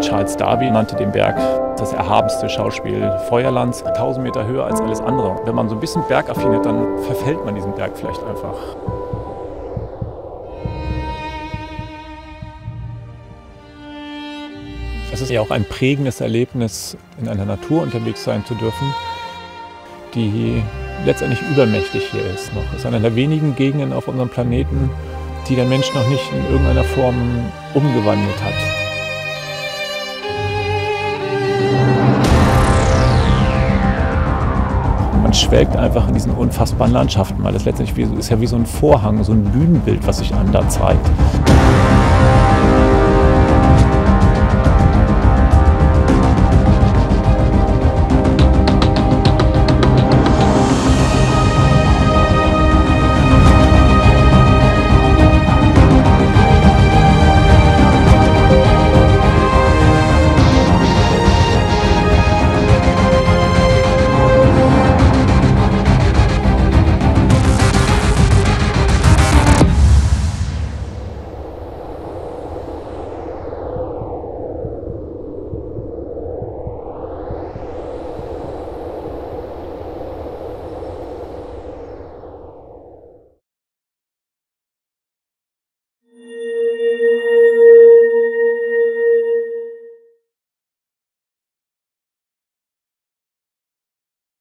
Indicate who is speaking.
Speaker 1: Charles Darwin nannte den Berg das erhabenste Schauspiel Feuerlands, 1000 Meter höher als alles andere. Wenn man so ein bisschen bergaffin ist, dann verfällt man diesem Berg vielleicht einfach. Es ist ja auch ein prägendes Erlebnis, in einer Natur unterwegs sein zu dürfen, die letztendlich übermächtig hier ist. Es ist eine der wenigen Gegenden auf unserem Planeten, die der Mensch noch nicht in irgendeiner Form umgewandelt hat. Man schwelgt einfach in diesen unfassbaren Landschaften, weil das letztendlich ist ja wie so ein Vorhang, so ein Bühnenbild, was sich einem da zeigt.